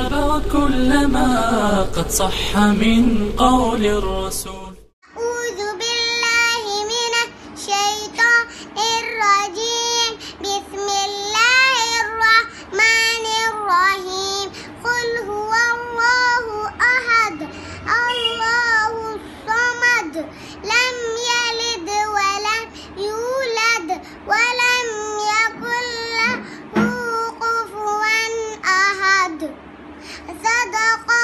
نرى كل ما قد صح من قول الرسول. أعوذ بالله من الشيطان الرجيم. بسم الله الرحمن الرحيم. قل هو الله أحد الله الصمد لم يلد ولم يولد ولم يكن له كفوا أحد. صدق